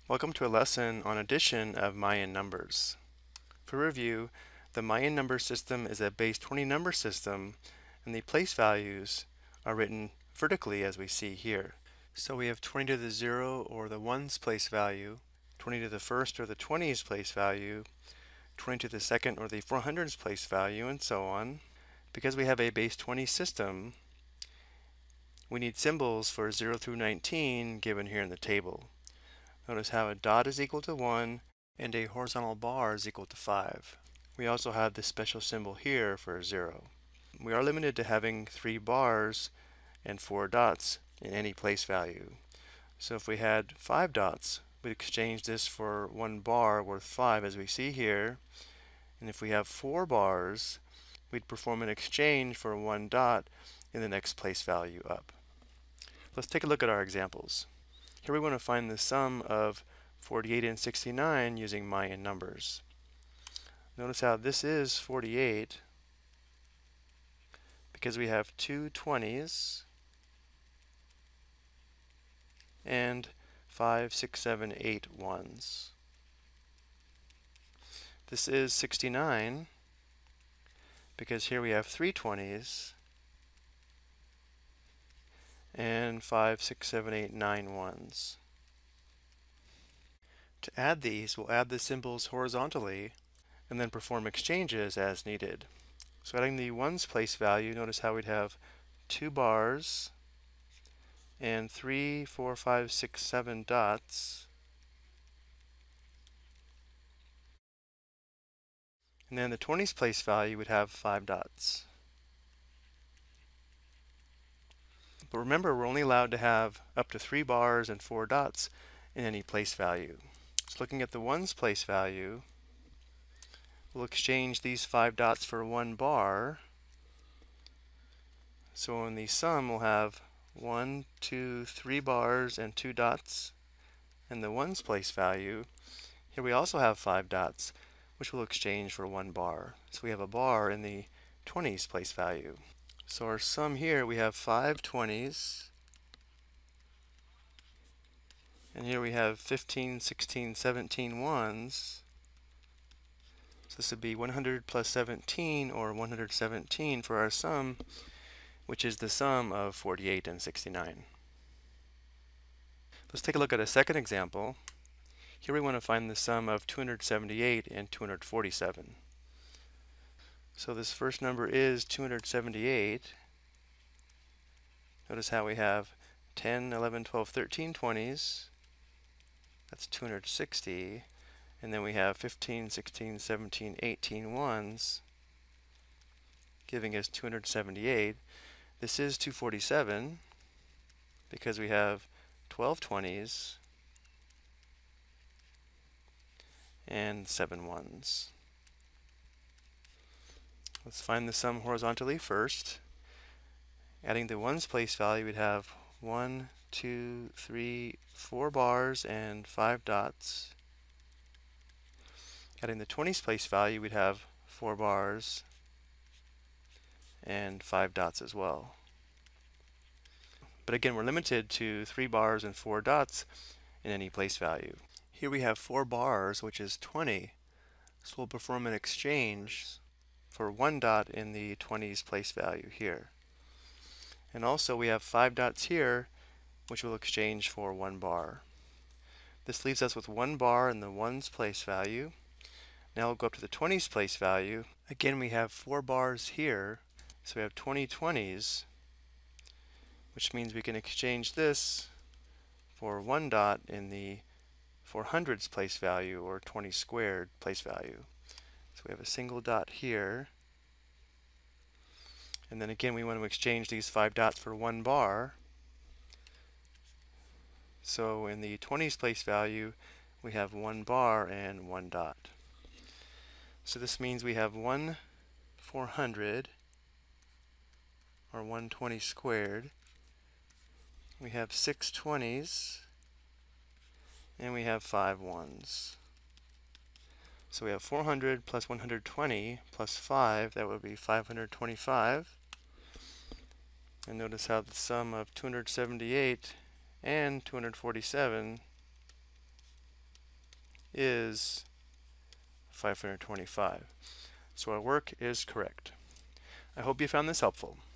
Welcome to a lesson on addition of Mayan numbers. For review, the Mayan number system is a base 20 number system, and the place values are written vertically as we see here. So we have 20 to the 0 or the 1's place value, 20 to the 1st or the 20's place value, 20 to the 2nd or the 400's place value, and so on. Because we have a base 20 system, we need symbols for 0 through 19 given here in the table. Notice how a dot is equal to 1 and a horizontal bar is equal to 5. We also have this special symbol here for 0. We are limited to having 3 bars and 4 dots in any place value. So if we had 5 dots, we'd exchange this for 1 bar worth 5 as we see here. And if we have 4 bars, we'd perform an exchange for 1 dot in the next place value up. Let's take a look at our examples. Here we want to find the sum of 48 and 69 using Mayan numbers. Notice how this is 48 because we have 2 20s and 5, 6, 7, 8 1s. This is 69 because here we have 3 20s and 5, 6, 7, 8, 9 1s. To add these, we'll add the symbols horizontally and then perform exchanges as needed. So adding the 1's place value, notice how we'd have 2 bars and 3, 4, 5, 6, 7 dots. And then the 20's place value would have 5 dots. But remember, we're only allowed to have up to 3 bars and 4 dots in any place value. So looking at the 1's place value, we'll exchange these 5 dots for 1 bar. So in the sum, we'll have 1, 2, 3 bars and 2 dots. And the 1's place value, here we also have 5 dots, which we'll exchange for 1 bar. So we have a bar in the 20's place value. So our sum here, we have 5 20s, and here we have 15, 16, 17 1s. So this would be 100 plus 17, or 117 for our sum, which is the sum of 48 and 69. Let's take a look at a second example. Here we want to find the sum of 278 and 247. So this first number is 278. Notice how we have 10, 11, 12, 13 20s. That's 260. And then we have 15, 16, 17, 18 1s, giving us 278. This is 247 because we have 12 20s and 7 1s. Let's find the sum horizontally first. Adding the 1's place value, we'd have 1, 2, 3, 4 bars and 5 dots. Adding the 20's place value, we'd have 4 bars and 5 dots as well. But again, we're limited to 3 bars and 4 dots in any place value. Here we have 4 bars, which is 20. So we'll perform an exchange for 1 dot in the 20's place value here. And also we have 5 dots here, which we'll exchange for 1 bar. This leaves us with 1 bar in the 1's place value. Now we'll go up to the 20's place value. Again, we have 4 bars here, so we have 20 20s, which means we can exchange this for 1 dot in the 400's place value, or 20 squared place value. So we have a single dot here. And then again, we want to exchange these 5 dots for 1 bar. So in the 20's place value, we have 1 bar and 1 dot. So this means we have 1 400, or 120 squared. We have 6 20s, and we have 5 1s. So we have 400 plus 120 plus 5, that would be 525. And notice how the sum of 278 and 247 is 525. So our work is correct. I hope you found this helpful.